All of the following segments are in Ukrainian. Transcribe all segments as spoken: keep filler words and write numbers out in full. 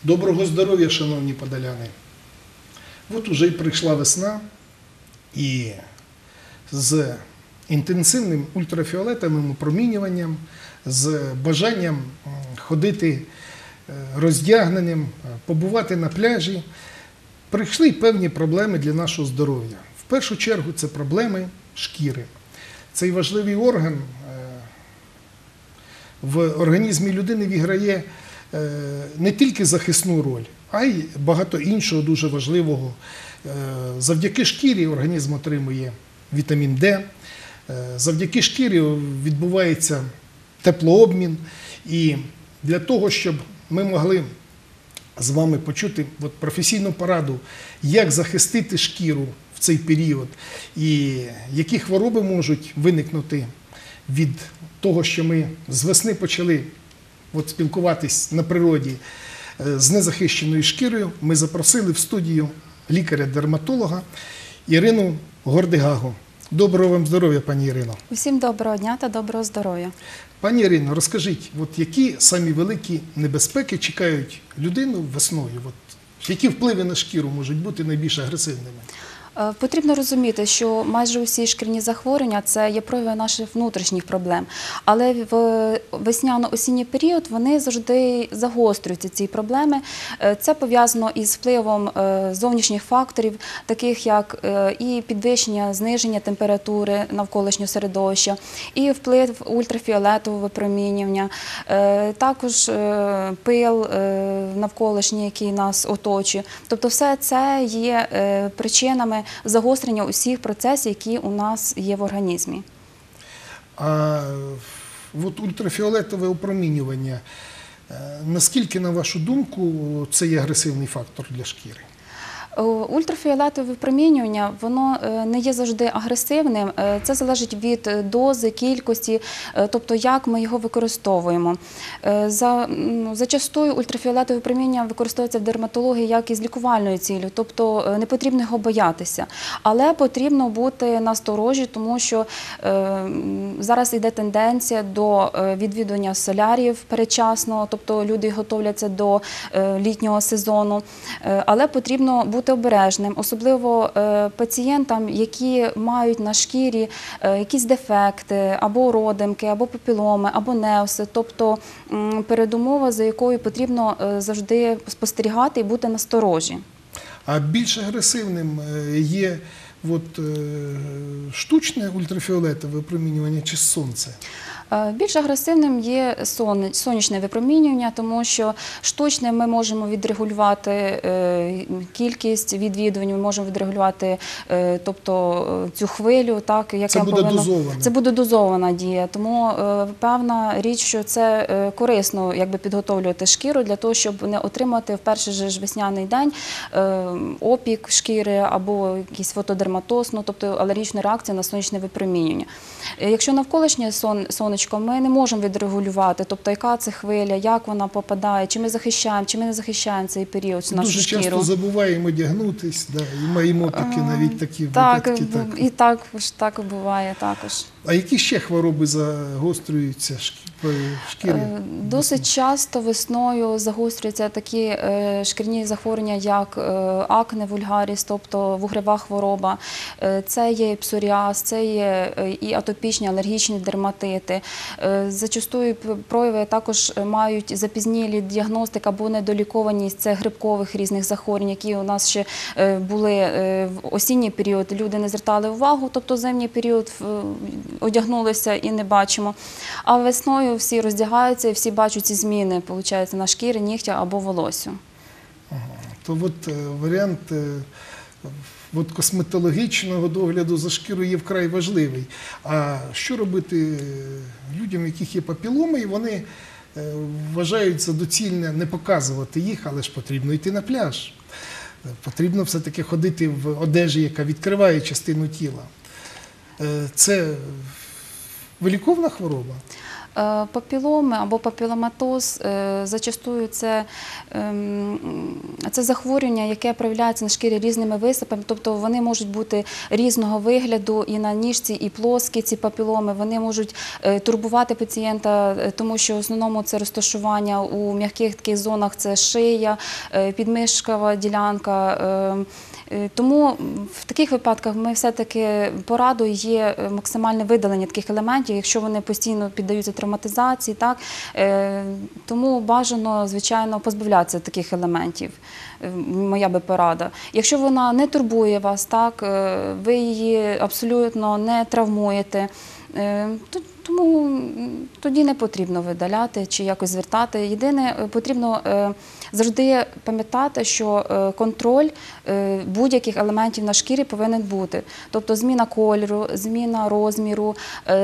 Доброго здоров'я, шановні подоляни! От уже й прийшла весна, і з інтенсивним ультрафіолетовим опромінюванням, з бажанням ходити роздягненим, побувати на пляжі, прийшли й певні проблеми для нашого здоров'я. В першу чергу це проблеми шкіри. Цей важливий орган в організмі людини відіграє не тільки захисну роль, а й багато іншого дуже важливого. Завдяки шкірі організм отримує вітамін Д, завдяки шкірі відбувається теплообмін. І для того, щоб ми могли з вами почути от професійну пораду, як захистити шкіру в цей період, і які хвороби можуть виникнути від того, що ми з весни почали от спілкуватись на природі з незахищеною шкірою, ми запросили в студію лікаря-дерматолога Ірину Гордигагу. Доброго вам здоров'я, пані Ірино. Усім доброго дня та доброго здоров'я. Пані Ірино, розкажіть, от які самі великі небезпеки чекають людину весною? От які впливи на шкіру можуть бути найбільш агресивними? Потрібно розуміти, що майже усі шкірні захворювання – це є прояви наших внутрішніх проблем. Але в весняно-осінній період вони завжди загострюються, ці проблеми. Це пов'язано із впливом зовнішніх факторів, таких як і підвищення, зниження температури навколишнього середовища, і вплив ультрафіолетового випромінювання, також пил навколишній, який нас оточує. Тобто все це є причинами загострення усіх процесів, які у нас є в організмі. А от ультрафіолетове опромінювання, наскільки, на вашу думку, це є агресивний фактор для шкіри? Ультрафіолетове випромінювання, воно не є завжди агресивним, це залежить від дози, кількості, тобто як ми його використовуємо. За, зачастую ультрафіолетове випромінювання використовується в дерматології як із лікувальною ціллю, тобто не потрібно його боятися. Але потрібно бути насторожі, тому що е, зараз йде тенденція до відвідування соляріїв передчасно, тобто люди готовляться до е, літнього сезону, е, але потрібно бути бути обережним, особливо е, пацієнтам, які мають на шкірі е, якісь дефекти, або родимки, або папіломи, або неуси, тобто м, передумова, за якою потрібно е, завжди спостерігати і бути насторожі. А більш агресивним є от, е, штучне ультрафіолетове випромінювання чи сонце? Більш агресивним є сонячне випромінювання, тому що штучне ми можемо відрегулювати кількість відвідувань, ми можемо відрегулювати, тобто, цю хвилю. Так, яка це буде повинна... дозована. Це буде дозована дія, тому певна річ, що це корисно якби, підготовлювати шкіру для того, щоб не отримати в перший же ж весняний день опік шкіри або якийсь фотодерматоз, ну, тобто алергічна реакція на сонячне випромінювання. Якщо навколишнє сон, сонечко ми не можемо відрегулювати, тобто яка це хвиля, як вона попадає, чи ми захищаємо, чи ми не захищаємо цей період нашу Дуже шкіру. Дуже часто забуваємо одягнутись, да, і маємо такі навіть такі так, випадки. Так, і так, так буває також. А які ще хвороби загострюються шкіри? Досить часто весною загострюються такі шкірні захворювання, як акне вульгаріс, тобто вугрова хвороба. Це є псоріаз, це є і атопічні алергічні дерматити. Зачастую прояви також мають запізнілі діагностика або недолікованість, це грибкових різних захворювань, які у нас ще були в осінній період, люди не звертали увагу, тобто зимній період одягнулися і не бачимо. А весною всі роздягаються і всі бачать ці зміни, виходить, на шкірі, нігтя або волоссю. Ага. То от варіант от косметологічного догляду за шкірою є вкрай важливий. А що робити людям, у яких є папіломи, і вони вважають за доцільне не показувати їх, але ж потрібно йти на пляж. Потрібно все-таки ходити в одежі, яка відкриває частину тіла. Це виліковна хвороба? Папіломи або папіломатоз, зачастую це Це захворювання, яке проявляється на шкірі різними висипами, тобто вони можуть бути різного вигляду і на ніжці, і плоскі ці папіломи. Вони можуть е, турбувати пацієнта, е, тому що в основному це розташування у м'яких таких зонах, це шия, е, підмишкова ділянка. Е, е, тому в таких випадках ми все-таки порадою є максимальне видалення таких елементів, якщо вони постійно піддаються травматизації, так, е, тому бажано, звичайно, позбавлятися таких елементів. Моя би порада. Якщо вона не турбує вас, так, ви її абсолютно не травмуєте, то, тому тоді не потрібно видаляти чи якось звертати. Єдине, потрібно завжди пам'ятати, що контроль будь-яких елементів на шкірі повинен бути. Тобто зміна кольору, зміна розміру,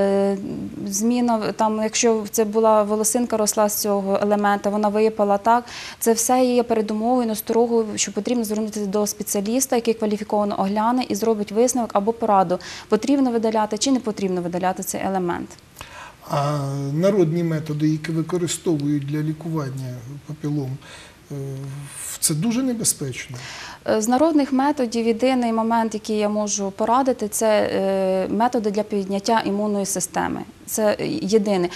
зміна, там, якщо це була волосинка росла з цього елемента, вона випала, так, це все є передумовою, насторогою, що потрібно звернутися до спеціаліста, який кваліфіковано огляне і зробить висновок або пораду, потрібно видаляти чи не потрібно видаляти цей елемент. А народні методи, які використовують для лікування папілом, це дуже небезпечно. З народних методів єдиний момент, який я можу порадити, це методи для підняття імунної системи. Це єдине.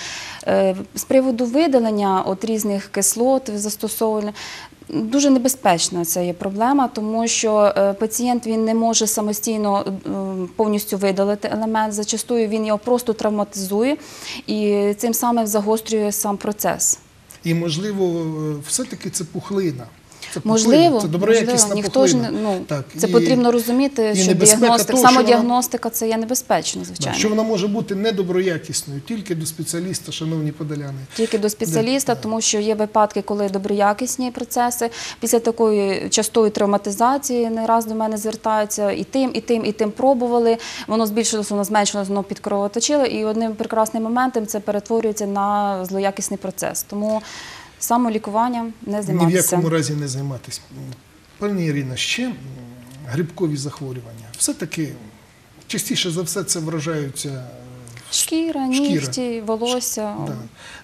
З приводу видалення от різних кислот застосовування, дуже небезпечна це є проблема, тому що пацієнт він не може самостійно повністю видалити елемент, зачастую він його просто травматизує і цим самим загострює сам процес. І, можливо, все-таки це пухлина. Це Можливо, це доброякісна ніхто пухлина. ж, ну, так, це і, потрібно розуміти, що діагностика, самодіагностика це є небезпечно, звичайно. Що вона може бути недоброякісною, тільки до спеціаліста, шановні подоляни. Тільки до спеціаліста, Де, тому що є випадки, коли доброякісні процеси, після такої частої травматизації не раз до мене звертаються, і тим, і тим, і тим пробували, воно збільшилося, воно зменшилося, воно підкровоточило, і одним прекрасним моментом це перетворюється на злоякісний процес. Тому самолікуванням не займатися. Ні в якому разі не займатися. Пані Ірино, ще грибкові захворювання. Все-таки частіше за все це вражаються шкіра, шкіра. нігті, волосся. Да.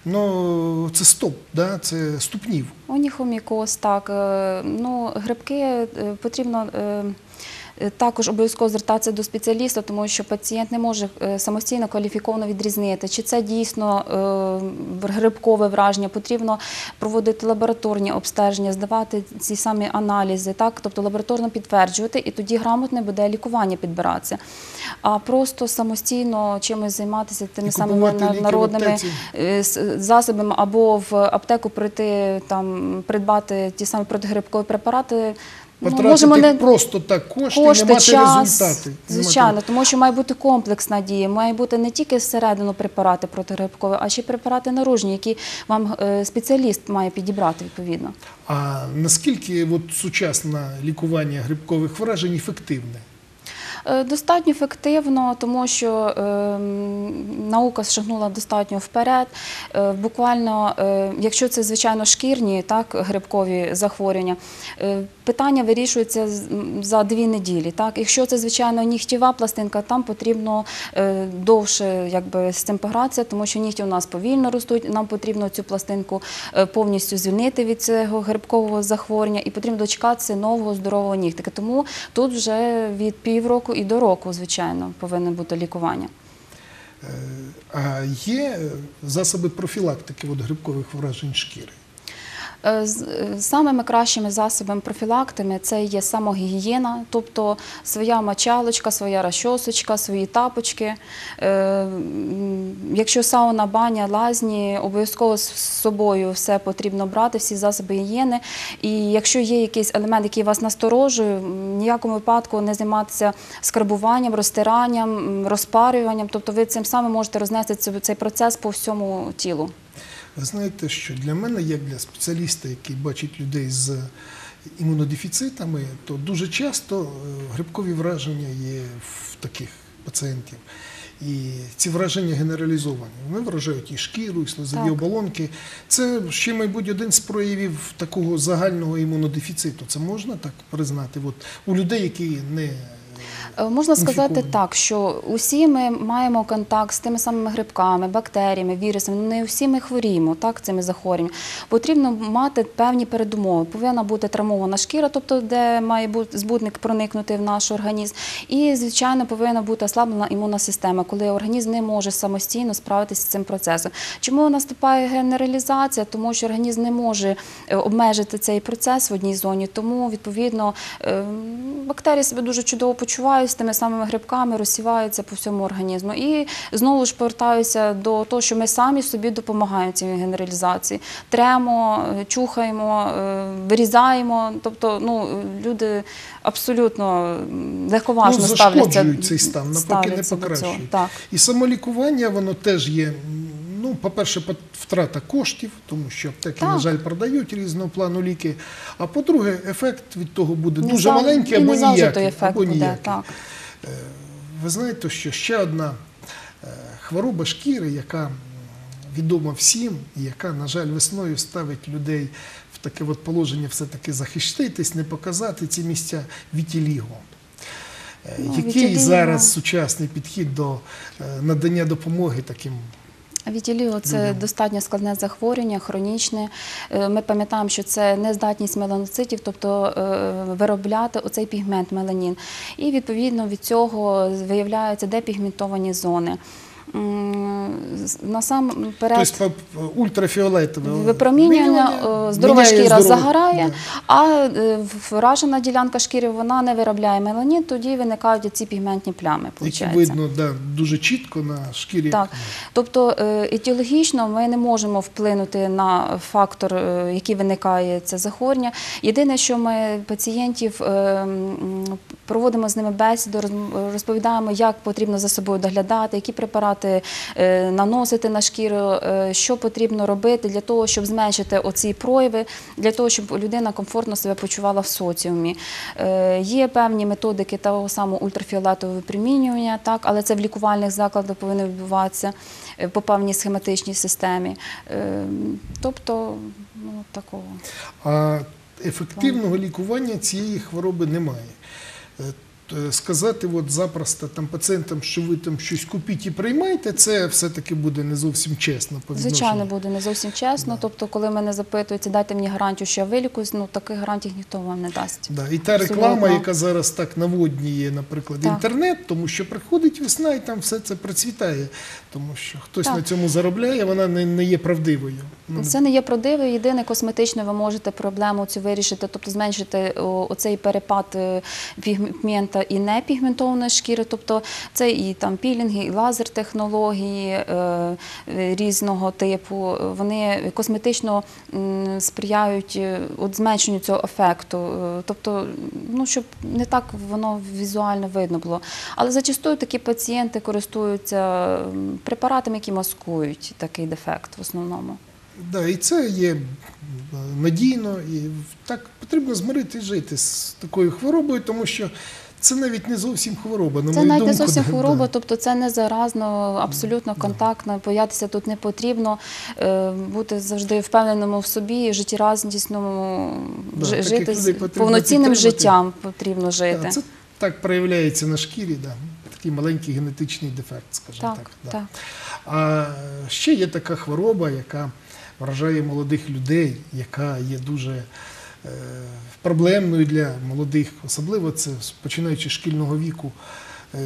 Ну, це стоп, да? Це ступнів. Оніхомікоз, так. Ну, грибки потрібно також обов'язково звертатися до спеціаліста, тому що пацієнт не може самостійно кваліфіковано відрізнити, чи це дійсно грибкове враження. Потрібно проводити лабораторні обстеження, здавати ці самі аналізи, так? Тобто лабораторно підтверджувати, і тоді грамотне буде лікування підбиратися. А просто самостійно чимось займатися тими самими народними засобами або в аптеку прийти, там, придбати ті самі протигрибкові препарати. Потратити можемо не... просто так кошти, кошти, не мати час, результати. Звичайно, мати... тому що має бути комплексна дія, має бути не тільки всередину препарати протигрибкові, а ще й препарати наружні, які вам спеціаліст має підібрати відповідно. А наскільки от сучасне лікування грибкових вражень ефективне? Достатньо ефективно, тому що е, наука шагнула достатньо вперед. Е, буквально, е, якщо це, звичайно, шкірні, так, грибкові захворювання, е, питання вирішується за дві неділі. Так. Якщо це, звичайно, нігтєва пластинка, там потрібно е, довше якби, з цим погратися, тому що нігті у нас повільно ростуть, нам потрібно цю пластинку е, повністю звільнити від цього грибкового захворювання і потрібно дочекатися нового здорового нігтика. Тому тут вже від півроку і до року, звичайно, повинно бути лікування. А є засоби профілактики от грибкових вражень шкіри? Самими кращими засобами профілактики це є самогігієна, тобто своя мочалочка, своя розчосочка, свої тапочки. Якщо сауна, баня, лазні, обов'язково з собою все потрібно брати, всі засоби гігієни. І якщо є якийсь елемент, який вас насторожує, в ніякому випадку не займатися скрабуванням, розтиранням, розпарюванням, тобто ви цим самим можете рознести цей процес по всьому тілу. Ви знаєте, що для мене, як для спеціаліста, який бачить людей з імунодефіцитами, то дуже часто грибкові враження є в таких пацієнтів. І ці враження генералізовані. Вони вражають і шкіру, і слизові оболонки. Це ще, мабуть, один з проявів такого загального імунодефіциту. Це можна так признати? От у людей, які не Е, Можна сказати інфіковані? так, що усі ми маємо контакт з тими самими грибками, бактеріями, вірусами. Не всі ми хворіємо так, цими захворюваннями. Потрібно мати певні передумови. Повинна бути травмована шкіра, тобто де має бути збудник проникнути в наш організм. І, звичайно, повинна бути ослаблена імунна система, коли організм не може самостійно справитися з цим процесом. Чому наступає генералізація? Тому що організм не може е, обмежити цей процес в одній зоні, тому, відповідно, е, бактерії себе дуже чудово почувають з тими самими грибками, розсіваються по всьому організму. І знову ж повертаюся до того, що ми самі собі допомагаємо цій генералізації. Тремо, е, чухаємо, е, вирізаємо. Тобто, ну, люди абсолютно м, легковажно Ну, ставляться, зашкоджують цей стан, навпаки, не ставляться до цього. покращують. Так. І самолікування, воно теж є, ну, по-перше, по- втрата коштів, тому що аптеки, Так. на жаль, продають різного плану ліки. А по-друге, ефект від того буде Не дуже зав- маленький і або не завжди ніякий. той ефект або буде, ніякий. так. Е, Ви знаєте, що ще одна е, хвороба шкіри, яка м, відома всім, і яка, на жаль, весною ставить людей в таке от положення все-таки захиститись, не показати ці місця – вітіліго. Е, Ну, Який вітіліго. зараз сучасний підхід до е, надання допомоги таким? Вітіліго – це Людям. достатньо складне захворювання, хронічне. Е, Ми пам'ятаємо, що це нездатність меланоцитів, тобто е, виробляти оцей пігмент меланін. І відповідно від цього виявляються депігментовані зони. М, з- Насамперед, Тобто по- ультрафіолетове випромінювання, е, здорова міняє шкіра здорову- загорає, Да. а е, вражена ділянка шкіри вона не виробляє меланін, тоді виникають ці пігментні плями. Які виходить. видно, да, дуже чітко на шкірі. Так, тобто е, етіологічно ми не можемо вплинути на фактор, е, який виникає це захворювання. Єдине, що ми пацієнтів е, м, проводимо з ними бесіду, роз- розповідаємо, як потрібно за собою доглядати, які препарати е, наносити на шкіру, е, що потрібно робити для того, щоб зменшити оці прояви, для того, щоб людина комфортно себе почувала в соціумі. Е, Є певні методики того самого ультрафіолетового випромінювання, так, але це в лікувальних закладах повинно відбуватися е, по певній схематичній системі. Е, Тобто, ну, такого. А ефективного лікування цієї хвороби немає. Е, т- Сказати от запросто там, пацієнтам, що ви там щось купіть і приймайте, це все-таки буде не зовсім чесно по відношенню. Звичайно, буде не зовсім чесно. Тобто, коли мене запитують, дайте мені гарантію, що я вилікуюсь, ну таких гарантій ніхто вам не дасть. Да, і та Абсолютно. реклама, яка зараз так наводнює, наприклад, Так. інтернет, тому що приходить весна і там все це процвітає, тому що хтось Так. на цьому заробляє, вона не, не є правдивою. Ну, Це не є правдиво. Єдине, косметично ви можете проблему цю вирішити, тобто зменшити о, оцей перепад е, пігмента і непігментованої шкіри. Тобто це і там пілінги, і лазер-технології е, е, різного типу. Вони косметично м, сприяють е, от зменшенню цього ефекту. Е, Тобто, ну, щоб не так воно візуально видно було. Але зачастую такі пацієнти користуються м, препаратами, які маскують такий дефект в основному. Да, і це є е, надійно, і так потрібно змиритись жити з такою хворобою, тому що це навіть не зовсім хвороба. На Це мою навіть не думку, зовсім да, хвороба, да. тобто це не заразно, абсолютно контактно, боятися тут не потрібно, е, бути завжди впевненому в собі, життєрадісному, Да, жи- таких жити людей з- потрібно повноцінним підтримати. життям потрібно жити. Да, це так проявляється на шкірі, да. Такий маленький генетичний дефект, скажімо так. Так, да. так. А ще є така хвороба, яка вражає молодих людей, яка є дуже е, проблемною для молодих, особливо це починаючи з шкільного віку. Е,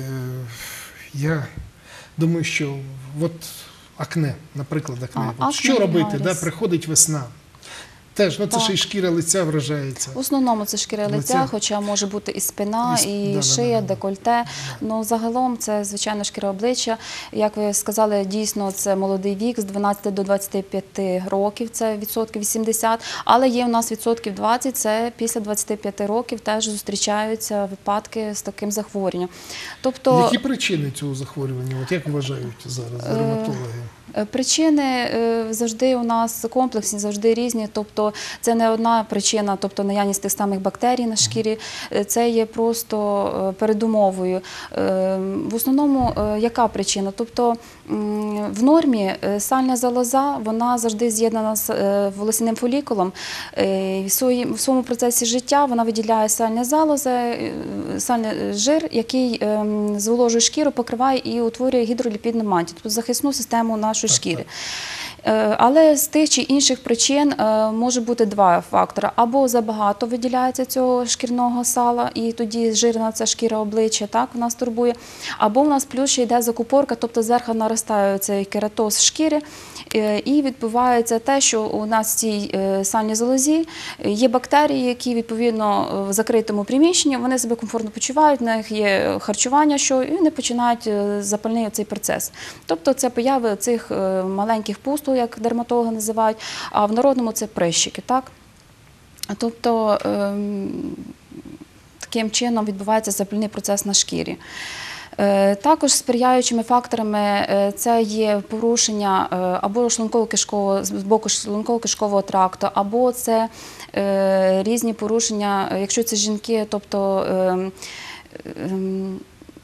я думаю, що от акне, наприклад, акне. А, От акне що робити? Да, вульгаріс. приходить весна. Теж, ну це Так. ще й шкіра лиця вражається. В основному це шкіра лиця, Лиця. хоча може бути і спина, І сп- і да-да-да-да. шия, декольте. Ну, загалом це, звичайно, шкіра обличчя. Як ви сказали, дійсно, це молодий вік, з дванадцяти до двадцяти п'яти років, це відсотків вісімдесят. Але є у нас відсотків двадцять, це після двадцяти п'яти років теж зустрічаються випадки з таким захворюванням. Тобто, Які причини цього захворювання? От як вважають зараз Е, дерматологи? Е, Причини е, завжди у нас комплексні, завжди різні. Тобто це не одна причина, тобто наявність тих самих бактерій на шкірі, е, це є просто е, передумовою. Е, В основному, е, яка причина? Тобто м, в нормі е, сальна залоза, вона завжди з'єднана з е, волосяним фолікулом. Е, В своїм- в своєму процесі життя вона виділяє сальне залозе, е, сальний жир, який ем, зволожує шкіру, покриває і утворює гідроліпідну мантію, тобто захисну систему нашої шкіри. Е, Але з тих чи інших причин е, може бути два фактори. Або забагато виділяється цього шкірного сала, і тоді жирна ця шкіра обличчя, так, у нас турбує. Або у нас плюс ще йде закупорка, тобто зверху наростає цей кератоз шкіри, е, і відбувається те, що у нас в цій е, сальній залозі є бактерії, які відповідно в закритому приміщенні, вони себе комфортно почувають, в них є харчування, що і вони починають е, запальний цей процес. Тобто це появи цих е, маленьких пустул, як дерматологи називають, а в народному це прищики, так? Тобто ем, таким чином відбувається запальний процес на шкірі. Е, Також сприяючими факторами е, це є порушення е, або шлунково-кишкового, з боку шлунково-кишкового тракту, або це е, різні порушення, е, якщо це жінки, тобто ем, ем,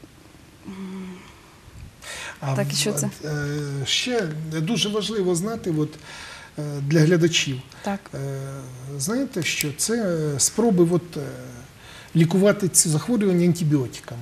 А Так, і в- що це? е, ще дуже важливо знати от, е, для глядачів. так. Е, Знаєте, що це спроби от, е, лікувати ці захворювання антибіотиками.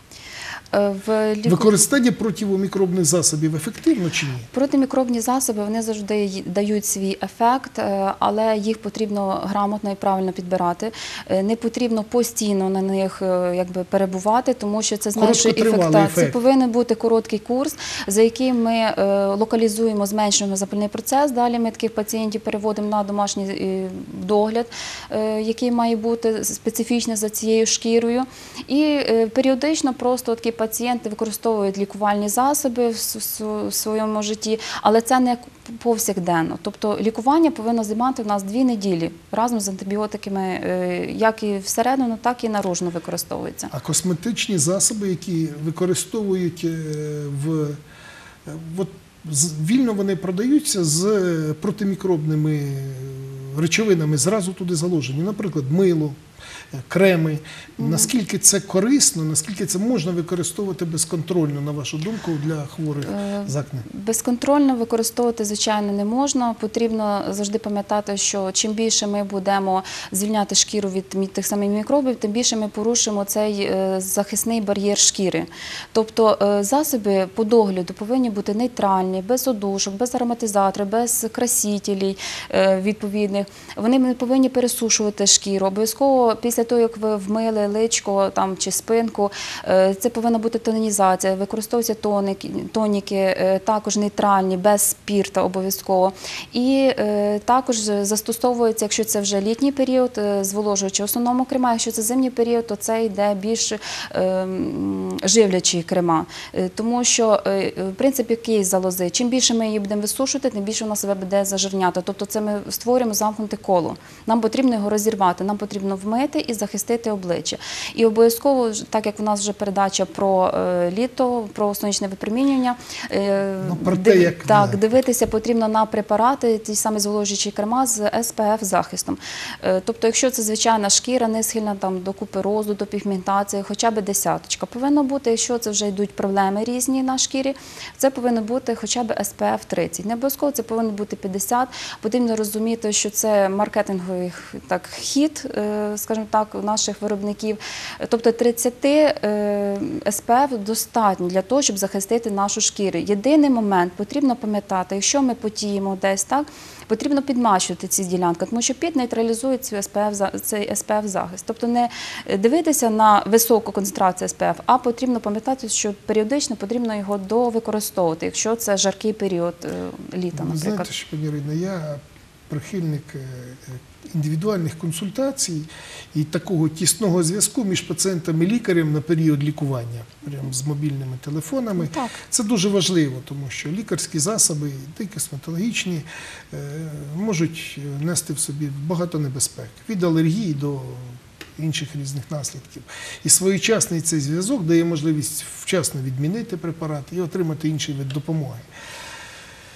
Е, В ліку... Використання противомікробних засобів ефективно чи ні? Протимікробні засоби вони завжди й- дають свій ефект, е, але їх потрібно грамотно і правильно підбирати. Е, Не потрібно постійно на них е, якби перебувати, тому що це зменшує Короткотривалий ефектацію. ефект. Повинен бути короткий курс, за яким ми е, локалізуємо, зменшуємо запальний процес. Далі ми таких пацієнтів переводимо на домашній е, догляд, е, який має бути специфічний за цією шкірою. І е, періодично просто такі пацієнти використовують лікувальні засоби в с- с- в своєму житті, але це не повсякденно. Тобто лікування повинно займати у нас дві неділі разом з антибіотиками, е, як і всередину, так і наружно використовуються. А косметичні засоби, які використовують е, в е, от, з- вільно вони продаються з протимікробними речовинами, зразу туди заложені, наприклад, мило, е, креми. Наскільки це корисно, наскільки це можна використовувати безконтрольно, на вашу думку, для хворих Е, з акне? Безконтрольно використовувати, звичайно, не можна. Потрібно завжди пам'ятати, що чим більше ми будемо звільняти шкіру від мі- тих самих мікробів, тим більше ми порушимо цей е, захисний бар'єр шкіри. Тобто е, засоби по догляду повинні бути нейтральні, без одушок, без ароматизаторів, без красителів е, відповідних. Вони не повинні пересушувати шкіру. Обов'язково після того, як ви вмили личко там, чи спинку, е, це повинна бути тонізація, використовуються тоники, тоніки, е, також нейтральні, без спірта обов'язково. І е, також застосовується, якщо це вже літній період, е, зволожуючи в основному крема, якщо це зимній період, то це йде більш е, м, живлячі крема. Е, Тому що е, принцип який залози, чим більше ми її будемо висушувати, тим більше вона себе буде зажирняти. Тобто це ми створюємо замкнуте коло. Нам потрібно його розірвати, нам потрібно вмити і захистити обличчя. І обов'язково, так як у нас вже передача про е, літо, про сонячне випромінювання, е, Ну, про те, див- як, так, да. дивитися потрібно на препарати, ті самі зволожуючі крема з ес пе еф захистом. Е, Тобто, якщо це звичайна шкіра, не схильна там, до куперозу, до пігментації, хоча б десяточка. Повинно бути, якщо це вже йдуть проблеми різні на шкірі, це повинно бути хоча б ес пе еф тридцять. Не обов'язково це повинно бути п'ятдесят. Потрібно розуміти, що це маркетинговий так, хід, е, скажімо так, у наших виробників. Тобто тридцять е, ес пе еф достатньо для того, щоб захистити нашу шкіру. Єдиний момент, потрібно пам'ятати, якщо ми потіємо десь, так, потрібно підмащувати ці ділянки, тому що під нейтралізує цей ес пе еф, за- цей ес пе еф захист. Тобто не дивитися на високу концентрацію ес пе еф, а потрібно пам'ятати, що періодично потрібно його довикористовувати, якщо це жаркий період е, літа, Ви наприклад. знаєте, що, пані Ірино, я прихильник е, е, індивідуальних консультацій і такого тісного зв'язку між пацієнтом і лікарем на період лікування, прямо з мобільними телефонами. Так. Це дуже важливо, тому що лікарські засоби, та й косметологічні, е, можуть нести в собі багато небезпек, від алергії до інших різних наслідків. І своєчасний цей зв'язок дає можливість вчасно відмінити препарат і отримати інший вид допомоги.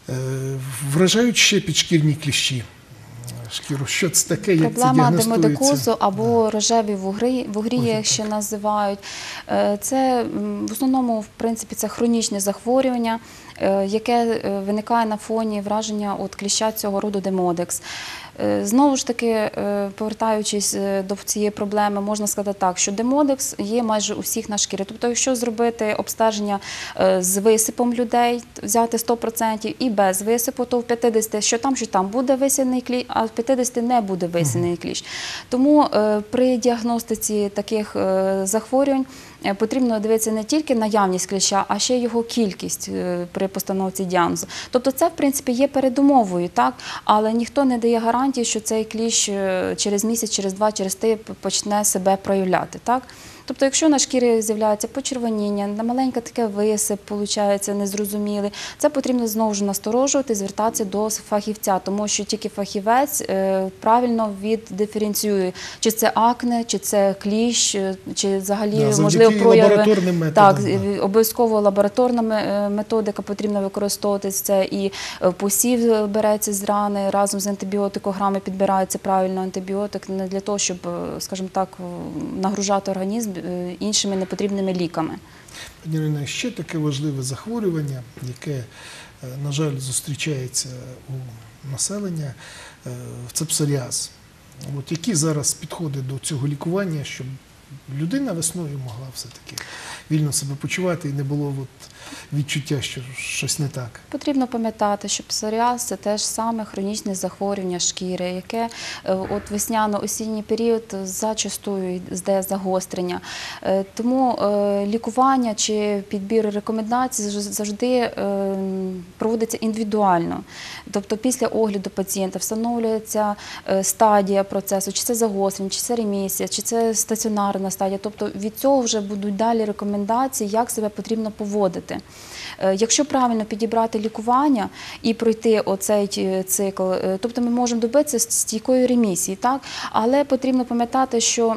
Вражають ще підшкірні кліщі. Шкіру. Що це таке, як це Проблема діагностується? демодикозу або Да. рожеві вугри, вугрі, Ой, як ще називають. Е, Це м, в основному, в принципі, це хронічне захворювання, е, яке е, виникає на фоні враження от кліща цього роду демодекс. Е, Знову ж таки, е, повертаючись е, до цієї проблеми, можна сказати так, що демодекс є майже у всіх на шкірі. Тобто, якщо зробити обстеження е, з висипом людей, взяти сто відсотків і без висипу, то в п'ятдесят, що там, що там буде висяний кліщ, а в п'ятдесят не буде висяний кліщ. Тому е, при діагностиці таких е, захворювань е, потрібно дивитися не тільки наявність кліща, а ще його кількість е, при постановці діагнозу. Тобто це, в принципі, є передумовою, так? Але ніхто не дає гарантії, що цей кліщ е, через місяць, через два, через три почне себе проявляти, так? Тобто, якщо на шкірі з'являється почервоніння, на маленьке таке висип, виходить, незрозумілий, це потрібно знову ж насторожувати, звертатися до фахівця, тому що тільки фахівець е, правильно віддиференціює, чи це акне, чи це кліщ, е, чи взагалі, Да, можливо, завдяки прояви. лабораторним методам, Так, да. е, обов'язково лабораторна ме- методика потрібно використовуватись. Це і е, посів береться з рани, разом з антибіотикограми підбирається правильно антибіотик, не для того, щоб, е, скажімо так, е, нагружати організм е, іншими непотрібними ліками. Пані Ірино, ще таке важливе захворювання, яке, е, на жаль, зустрічається у населення, е, це псоріаз. От які зараз підходи до цього лікування, щоб людина весною могла все-таки вільно себе почувати і не було от відчуття, що щось не так? Потрібно пам'ятати, що псоріаз – це теж саме хронічне захворювання шкіри, яке е, от весняно-осінній період зачастую йде загострення. Е, Тому е, лікування чи підбір рекомендацій заж- завжди е, проводиться індивідуально. Тобто після огляду пацієнта встановлюється е, стадія процесу, чи це загострення, чи це ремісія, чи це стаціонарна стадія. Тобто від цього вже будуть далі рекомендації, як себе потрібно поводити. Е, Якщо правильно підібрати лікування і пройти оцей е, цикл, е, тобто ми можемо добитися стійкої ремісії, так? Але потрібно пам'ятати, що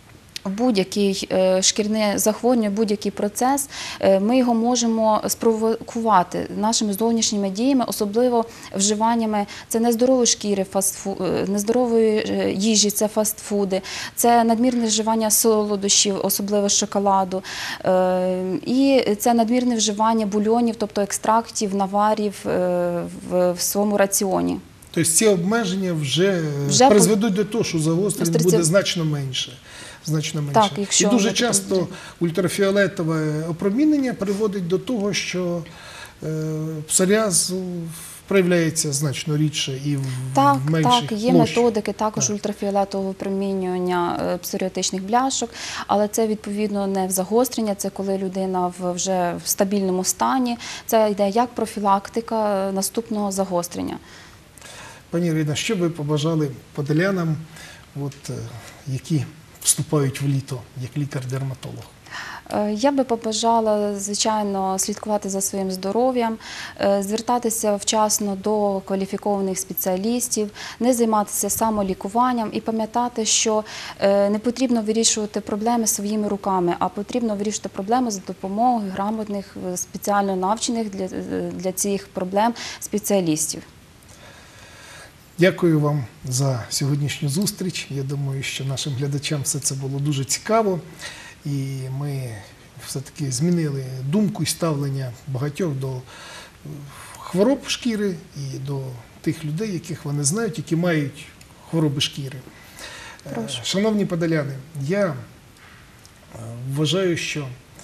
в будь-який е, шкірне захворювання, будь-який процес, е, ми його можемо спровокувати нашими зовнішніми діями, особливо вживаннями. Це нездорової шкіри, фастфу... е, нездорової е, їжі, це фастфуди, це надмірне вживання солодощів, особливо шоколаду, е, і це надмірне вживання бульонів, тобто екстрактів, наварів е, в, в своєму раціоні. Тобто ці обмеження вже, Вже призведуть до того, що загострень Гостриця- буде значно менше. Значно менше. Так, якщо І дуже ми часто будемо- ультрафіолетове опромінення приводить до того, що е, псоріаз проявляється значно рідше і в, Так, в менших так, є площах. методики також Так. ультрафіолетового випромінювання е, псоріотичних бляшок, але це відповідно не в загострення, це коли людина в вже в стабільному стані. Це йде як профілактика е, наступного загострення. Пані Ірино, що ви побажали подолянам, от, е, які вступають в літо як лікар-дерматолог? Е, Я би побажала, звичайно, слідкувати за своїм здоров'ям, е, звертатися вчасно до кваліфікованих спеціалістів, не займатися самолікуванням і пам'ятати, що е, не потрібно вирішувати проблеми своїми руками, а потрібно вирішувати проблеми за допомогою грамотних, е, спеціально навчених для, е, для цих проблем спеціалістів. Дякую вам за сьогоднішню зустріч. Я думаю, що нашим глядачам все це було дуже цікаво. І ми все-таки змінили думку і ставлення багатьох до хвороб шкіри і до тих людей, яких вони знають, які мають хвороби шкіри. Прошу. Шановні подоляни, я вважаю, що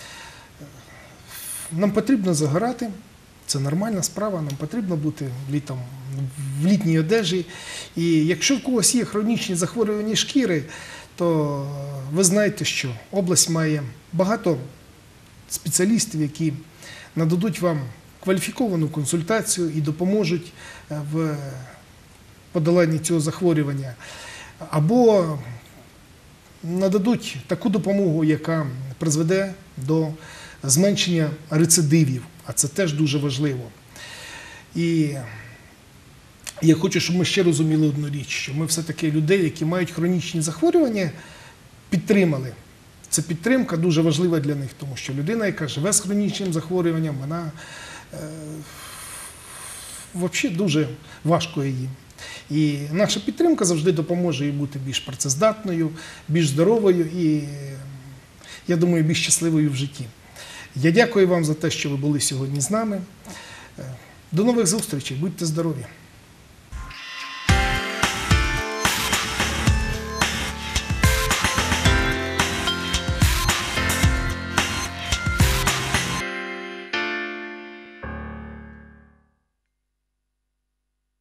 нам потрібно загорати. Це нормальна справа, нам потрібно бути літом в літній одежі. І якщо в когось є хронічні захворювання шкіри, то ви знаєте, що область має багато спеціалістів, які нададуть вам кваліфіковану консультацію і допоможуть в подоланні цього захворювання. Або нададуть таку допомогу, яка призведе до зменшення рецидивів, а це теж дуже важливо. І я хочу, щоб ми ще розуміли одну річ, що ми все-таки людей, які мають хронічні захворювання, підтримали. Ця підтримка дуже важлива для них, тому що людина, яка живе з хронічним захворюванням, вона е, взагалі дуже важко її. І наша підтримка завжди допоможе їй бути більш працездатною, більш здоровою і, я думаю, більш щасливою в житті. Я дякую вам за те, що ви були сьогодні з нами. До нових зустрічей, будьте здорові!